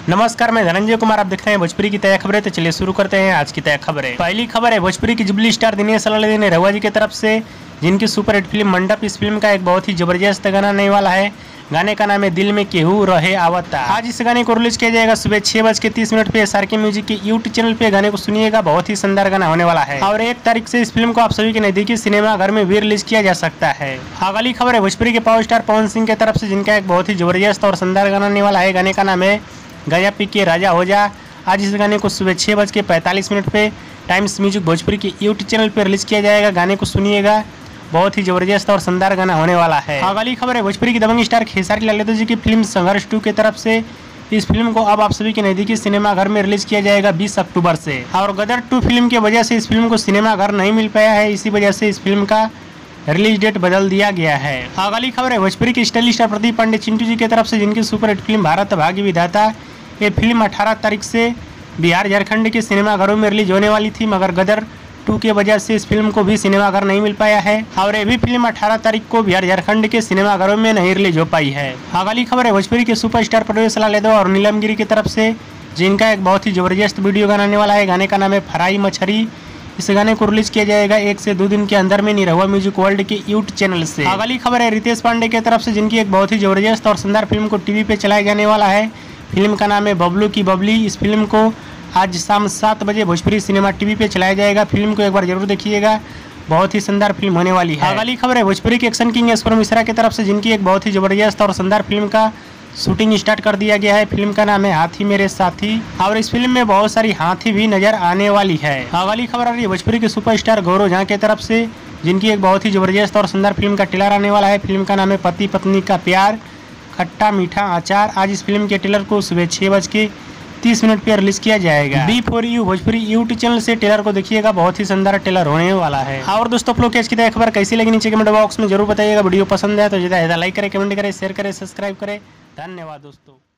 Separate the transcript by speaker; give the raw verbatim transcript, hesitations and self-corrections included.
Speaker 1: नमस्कार, मैं धनंजय कुमार। आप देख रहे हैं भोजपुरी की तय खबरें। तो चलिए शुरू करते हैं आज की तय खबरें। पहली खबर है भोजपुरी की जुबली स्टार दिनेश सलाल रहुआ जी की तरफ से, जिनकी सुपर हिट फिल्म मंडप, इस फिल्म का एक बहुत ही जबरदस्त गाना आने वाला है। गाने का नाम है दिल में केहू रहे आवता। आज इस गाने को रिलीज किया जाएगा सुबह छह बज के तीस मिनट पे एसआरके म्यूजिक के यूट्यूब चैनल पे। गाने को सुनिएगा, बहुत ही शानदार गाना होने वाला है। और एक तारीख से इस फिल्म को आप सभी के नजदीकी सिनेमा घर में भी रिलीज किया जा सकता है। अगली खबर है भोजपुरी के पावर स्टार पवन सिंह की तरफ से, जिनका एक बहुत ही जबरदस्त और शानदार गाना आने वाला है। गाने का नाम है गया पी के राजा हो जा। आज इस गाने को सुबह छः बज के पैंतालीस मिनट पे टाइम्स म्यूजिक भोजपुरी के यूट्यूब चैनल पर रिलीज किया जाएगा। गाने को सुनिएगा, बहुत ही जबरदस्त और शानदार गाना होने वाला है। अगली खबर है भोजपुरी की दबंग स्टार खेसारी लाल यादव जी की फिल्म संघर्ष टू की तरफ से। इस फिल्म को अब आप सभी के नजदीकी सिनेमा घर में रिलीज किया जाएगा बीस अक्टूबर से। और गदर टू फिल्म की वजह से इस फिल्म को सिनेमा घर नहीं मिल पाया है, इसी वजह से इस फिल्म का रिलीज डेट बदल दिया गया है। अगली खबर है भोजपुरी की स्टाइलिश स्टार प्रदीप पांडे चिंटू जी की तरफ से, जिनकी सुपर हिट फिल्म भारत भाग्य विधाता। ये फिल्म अठारह तारीख से बिहार झारखंड के सिनेमाघरों में रिलीज होने वाली थी, मगर गदर टू की वजह से इस फिल्म को भी सिनेमाघर नहीं मिल पाया है। और ये भी फिल्म अठारह तारीख को बिहार झारखंड के सिनेमाघरों में नहीं रिलीज हो पाई है। अगली खबर है भोजपुरी के सुपरस्टार परवेश लाल यादव और नीलम गिरी की तरफ से, जिनका एक बहुत ही जबरदस्त वीडियो गाना आने वाला है। गाने का नाम है फ्राई मछली। इस गाने को रिलीज किया जाएगा एक से दो दिन के अंदर में निरहुआ म्यूजिक वर्ल्ड के यूट्यूब चैनल से। अगली खबर है रितेश पांडे की तरफ से, जिनकी एक बहुत ही जबरदस्त और शानदार फिल्म को टीवी पे चलाया जाने वाला है। फिल्म का नाम है बबलू की बबली। इस फिल्म को आज शाम सात बजे भोजपुरी सिनेमा टीवी पे चलाया जाएगा। फिल्म को एक बार जरूर देखिएगा, बहुत ही शानदार फिल्म होने वाली है। अगली खबर है भोजपुरी के एक्शन किंग ऐश्वर्य मिश्रा की तरफ से, जिनकी एक बहुत ही जबरदस्त और शानदार फिल्म का शूटिंग स्टार्ट कर दिया गया है। फिल्म का नाम है हाथी मेरे साथी, और इस फिल्म में बहुत सारी हाथी भी नजर आने वाली है। अगली खबर आ रही है भोजपुरी के सुपरस्टार गौरव झा की तरफ से, जिनकी एक बहुत ही जबरदस्त और शानदार फिल्म का ट्रेलर आने वाला है। फिल्म का नाम है पति पत्नी का प्यार खट्टा मीठा अचार। आज इस फिल्म के ट्रेलर को सुबह छह बज के तीस मिनट पर रिलीज किया जाएगा। B four U Bhojpuri YouTube channel से ट्रेलर को देखिएगा, बहुत ही शानदार ट्रेलर होने वाला है। और दोस्तों, आप लोग की तय खबर कैसी लगी नीचे कमेंट बॉक्स में जरूर बताइएगा। वीडियो पसंद है तो ज्यादा लाइक करें, कमेंट करें, शेयर करें, सब्सक्राइब करें। धन्यवाद दोस्तों।